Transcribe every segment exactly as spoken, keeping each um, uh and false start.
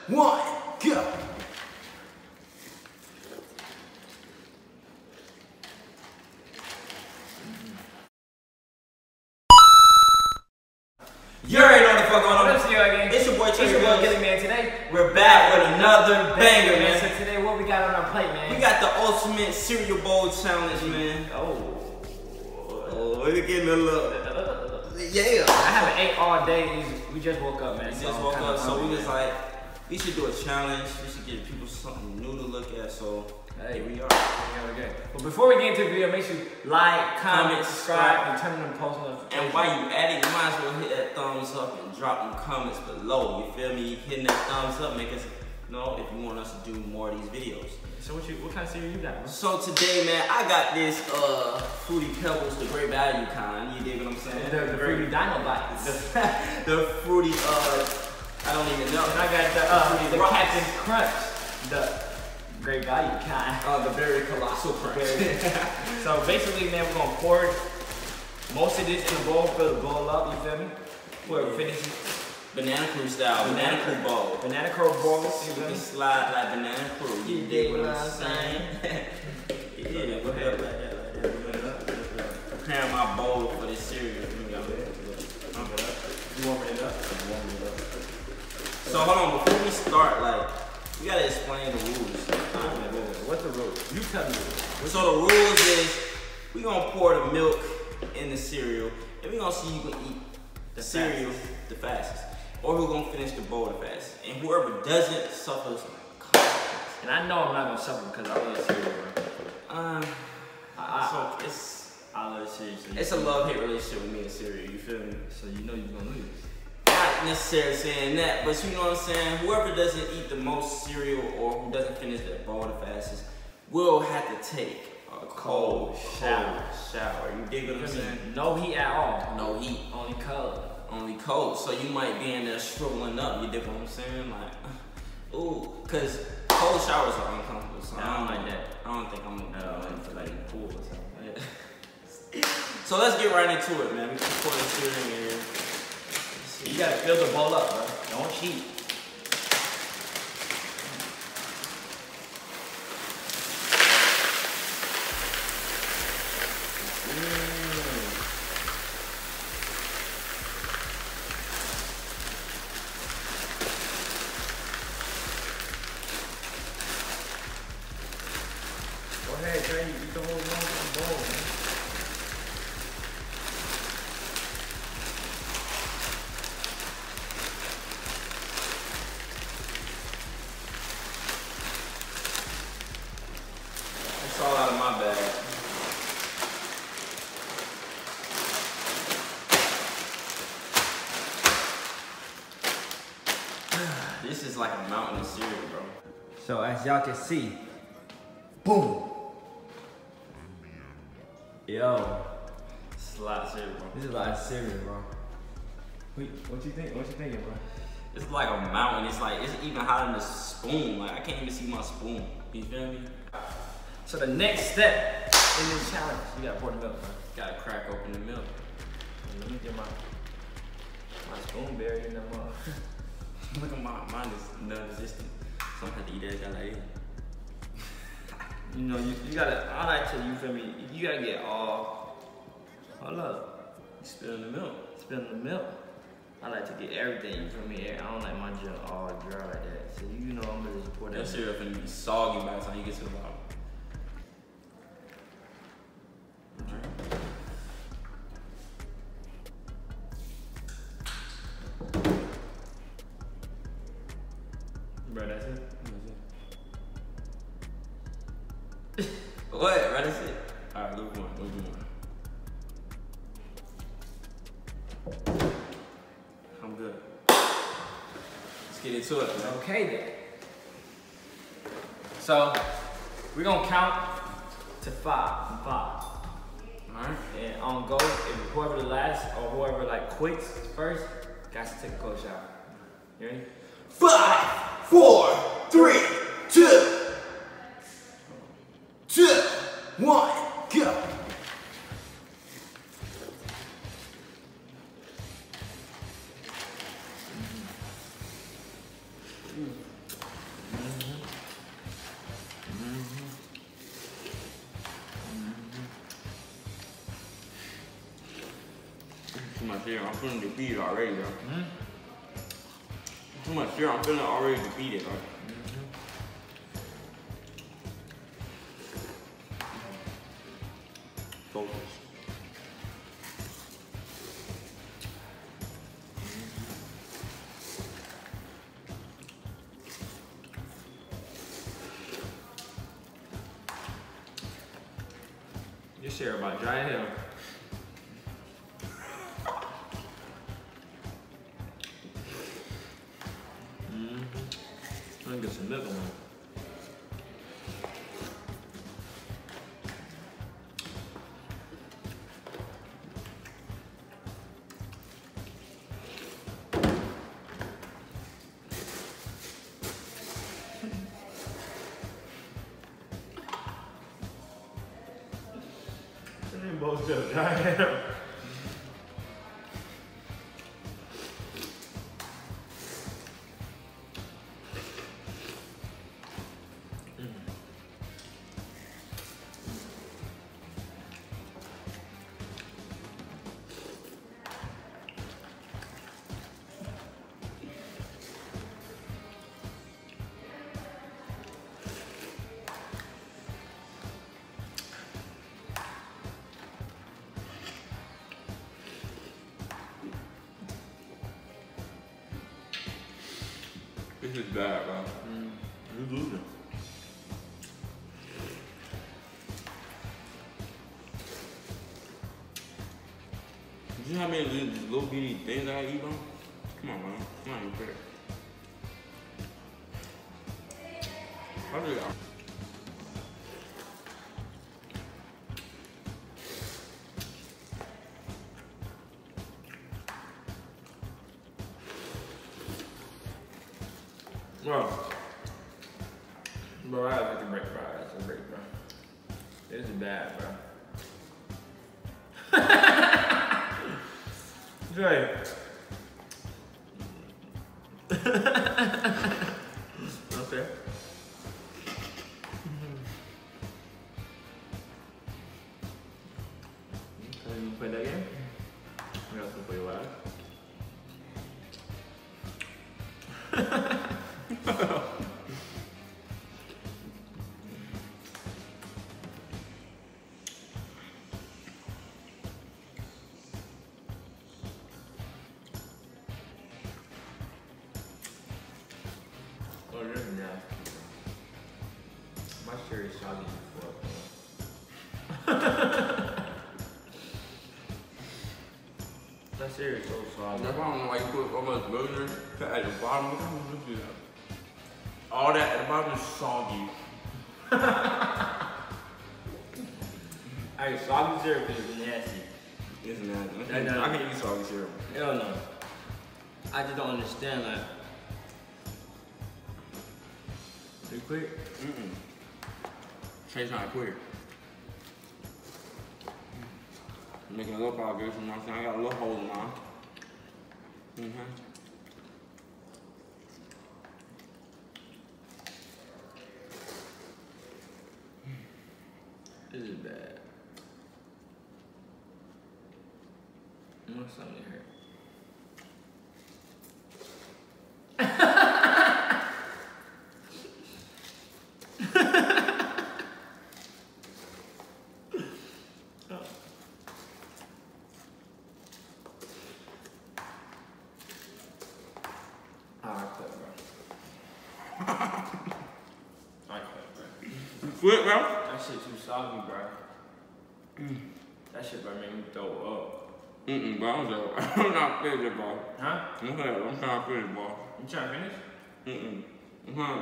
one, go! You already know what the fuck going on. What up, C R gang? It's your boy, It's your boy, Gilly man. Man. Today, We're back with another banger, man. So today, what we got on our plate, man? We got the ultimate cereal bowl challenge, man. Oh. Oh, we're getting a little. Yeah. I haven't ate all day. We just woke up, man. We so just I'm woke kinda up, so we hungry, was man. like, we should do a challenge. We should give people something new to look at. So Hey, here we are. Yeah, we're good. But before we get into the video, make sure you like, comment, Comment, subscribe, and turn on the post notifications. And while you at it, you might as well hit that thumbs up and drop them comments below. You feel me? Hitting that thumbs up, make us know if you want us to do more of these videos. So what you, what kind of cereal you got, bro? So today, man, I got this uh Fruity Pebbles, the great value kind. You dig what I'm saying? The, the fruity dino bites. The, the fruity uh, I don't even know. And I got the uh, Fruity the Rocks. Captain Crunch, the great value kind. Uh, the very colossal crunch. So basically, man, we're gonna pour most of this in the bowl, fill the bowl up. You feel me? Whoever finishes. Banana Crew style, Banana Crew bowl. Banana Crow bowls. You You feel can me? slide like Banana Crew. You You dig dig what what I'm I'm saying? Yeah, go ahead like that, like that. Go ahead. Preparing my bowl for this cereal. Here we go. You warming it up? I'm warming it up. So hold on, before we start, like, we gotta explain the rules. What's the rule? You tell me. So the rules is we gonna pour the milk in the cereal, and we gonna see who can eat the cereal the fastest, or who gonna finish the bowl the fastest, and whoever doesn't suffers consequences. And I know I'm not gonna suffer because I love cereal, bro. Um, I, so it's I love cereal. So it's a love-hate relationship with me and cereal. You feel me? So you know you're gonna lose. Not necessarily saying that, but you know what I'm saying? Whoever doesn't eat the most cereal or who doesn't finish their bowl the fastest will have to take a cold, shower. shower. You dig what I'm saying? No heat at all. No heat. Only cold. Only cold. So you might be in there shriveling up. You dig what I'm saying? Like, ooh, because cold showers are uncomfortable. So I don't like that. I don't think I'm gonna No, do for that. like pool or something. Yeah. So let's get right into it, man. We can pour the cereal in. You gotta fill the bowl up, bro. Don't cheat. Go ahead, Trey. You eat the whole long bowl, man. It's all out of my bag. This is like a mountain of cereal, bro. So as y'all can see, boom. Yo, It's a lot of cereal, bro. this is a lot of cereal, bro. Wait, what you think? What you thinking, bro? It's like a mountain. It's like, it's even hotter than the spoon. Like, I can't even see my spoon. You feel me? So the next step in this challenge, you gotta pour the milk, bro. Gotta crack open the milk. Let me get my my spoon buried in the mug. Look at mine. Mine is non-existent. So I'm gonna have to eat that guy like You know, you, you gotta. I like to. You feel me? You gotta get all. Hold up. You spilling the milk. Spilling the milk. I like to get everything. You feel me? I don't like my junk all dry like that. So you know, I'm gonna just pour That that. cereal finna be soggy by the time you get to the bottom. Bro, that's it. What? Right, that's it. Alright, move on, move on. I'm good. Let's get into it, man. Okay then. So we're gonna count to five. From five. Alright. And on go, if whoever the last or whoever like quits first, got to take a cold shower. You ready? Five, four, three, two, two, one, go. cereal. I'm feeling defeated already, bro. Mm-hmm. Too much cereal. I'm feeling already defeated, bro. Mm-hmm. Focus. Your cereal about dry hell. Mm-hmm. I'm gonna get some milk on it. Both just dry hell. This is bad, bro. Mm. You losing. You know how many little, little bitty things I eat, bro? Come on, man. It's not even fair. How do y'all? Bro. Bro, I have to take a break, bro. That's a break, bro. This is bad, bro. Dre. Okay. Can you play that game? I got some for you, lad. Oh, you're nasty. My shirt is soggy before. That cereal is so soggy. That's why I don't know why you put all much milk at the bottom. What kind of milk is that? All that at the bottom is soggy. Alright, soggy cereal is nasty. It's nasty. I know. I can eat soggy cereal. Hell no. I just don't understand that. You quit? Mm-mm. Chase not queer. Making a little progress, you know what I'm saying? I got a little hole in mine. Mm-hmm. This is bad. My stomach hurt. Quit, bro? That shit too soggy, bro. Mm. That shit, bro, make me throw up. Mm-mm, bro. I'm, just, I'm not finished, bro. Huh? I'm trying, I'm trying to finish, bro. You trying to finish? Mm-mm. Mm-hmm.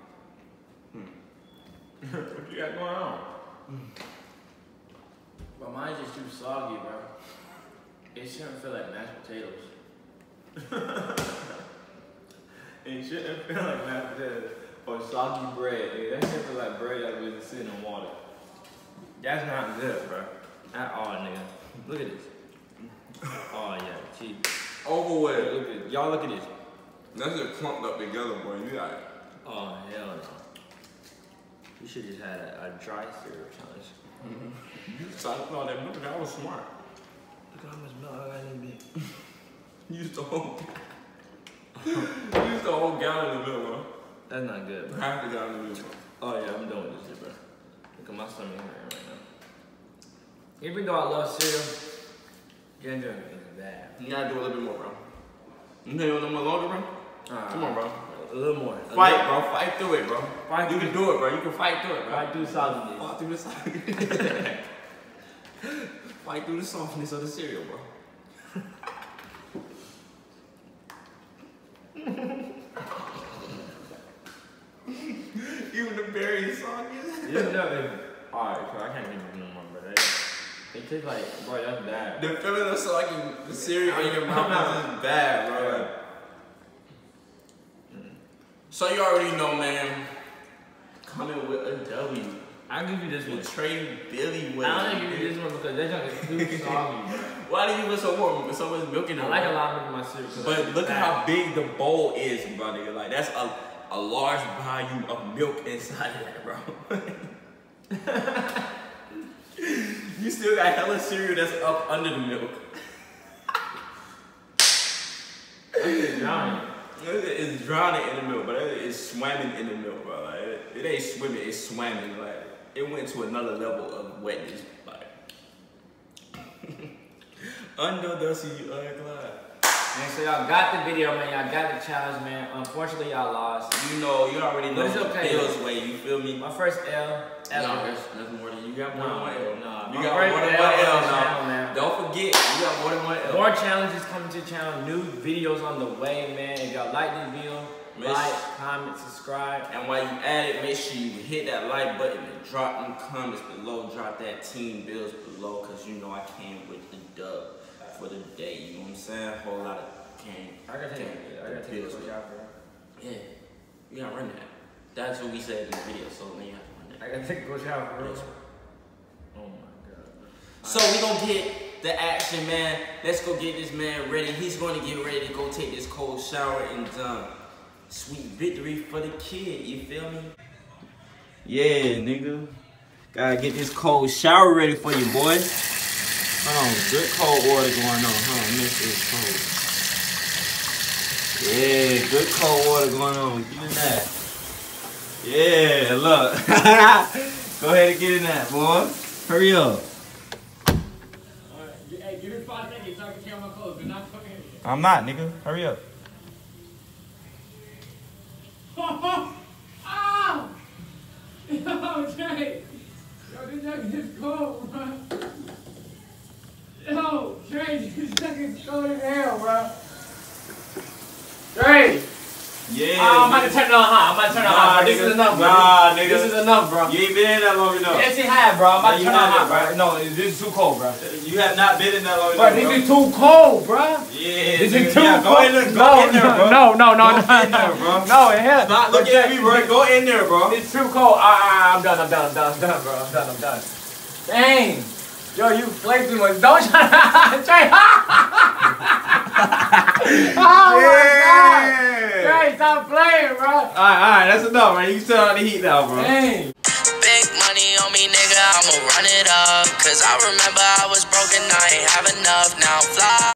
Hmm. What you got going on? Mm. But mine's just too soggy, bro. It shouldn't feel like mashed potatoes. It shouldn't feel like mashed potatoes. Or soggy bread, dude. That shit feel like bread that was sitting in water. That's not good, bro. At all, nigga. Look at this. Oh yeah, cheese. Over with. Look at y'all. Look at this. That's just clumped up together, boy. You got it. Oh hell no. You should just had a, a dry syrup challenge. Mm-hmm. You started all that milk. That was smart. Look how much milk I got in this bitch. You used the whole You used the whole gallon of milk, bro. That's not good, bro. Half the gallon of milk, bro. Oh yeah, I'm done with this shit, bro. Look at my stomach hurting right now. Even though I love cereal, ginger is bad. You gotta do a little bit more, bro. You think you want a little more longer, bro? Right. Come on, bro. A little more. A Fight, little. bro. Fight through it, bro. Fight you can do it, bro. You can fight through it, bro. Fight through softness. Fight through the softness. Fight through the softness of the cereal, bro. Even the berry soggy. You know it. Alright, so I can't drink this no more, bro. It, it tastes like, bro, that's bad. The feeling of soggy the cereal in your mouth is bad, bro. Mm. So you already know, man. Coming with a W. I'll give you this one. Trey Billy with. I don't give you this one because that junk is too soggy, bro. Why do you put so more? So much milk in it. I like a lot of milk in my cereal. But look at how big the bowl is, bro. Nigga. Like that's a a large volume of milk inside of that, bro. You still got hella cereal that's up under the milk. It's drowning. It's drowning in the milk, but it's swimming in the milk, bro. Like it, it ain't swimming, it's swimming. Like it went to another level of wetness. Like under the sea, glide. Man, so y'all got the video, man. Y'all got the challenge, man. Unfortunately, y'all lost. You know, you already know But it's okay. Bill's way. You feel me? My first L ever. No, there's, there's more than you got more No, than one L. no. You My got first more than L one L on the now. channel, man. Don't forget, you got more than one L. More challenges coming to the channel. New videos on the way, man. If y'all like this video, Miss- like, comment, subscribe. And while you at it, make sure you hit that like button and drop them comments below. Drop that Team Bills below, because you know I came with the dub for the day. You know what I'm saying? Whole lot of game. I gotta take it. I gotta take Bills. a coach out, bro. Yeah, you gotta run that. That's what we said in the video, so then you have to run that. I gotta take a coach out, bro. Yes. Oh my god. So we gonna get the action, man. Let's go get this man ready. He's gonna get ready to go take this cold shower and um, sweet victory for the kid. You feel me? Yeah, nigga. Gotta get this cold shower ready for you, boy. Hold on, good cold water going on. Hold on, this is cold. Yeah, good cold water going on. Get in that. Yeah, look. Go ahead and get in that, boy. Hurry up. Hey, give me five seconds so I can tear my clothes. Do not come in. I'm not, nigga. Hurry up. Oh! Ow! Yo, Jay! Yo, this jacket is cold, bro. Yo, Jay, this jacket's cold as hell, bro. Jay! Yeah. Oh, I'm about to turn it on hot. I'm about to turn it on Nah, hot, bro. This nigga. is enough, bro. Nah, nigga. This is enough, bro. You ain't been in that long enough. Yes, it has, bro. I'm about Yeah, to you turn it on have hot, it, bro. No, this is too cold, bro. You have not been in that long Bro, enough, this is too cold, bro. Yeah, This nigga. is too Yeah, cold. go in there, go no, in there, bro. no, no, no, Go no, in there, bro. no, it has. Stop looking at me, bro. Go in there, bro. It's too cold. Ah, I'm done, I'm done, I'm done, I'm done, bro. I'm done, I'm done. Dang. Yo, you play too much. Don't try to Trey. Oh my god. Trey, stop playing, bro. Alright, alright, that's enough, man. You can turn on the heat now, bro. Dang. Big money on me, nigga, I'ma run it up. Cause I remember I was broke and I ain't have enough. Now fly.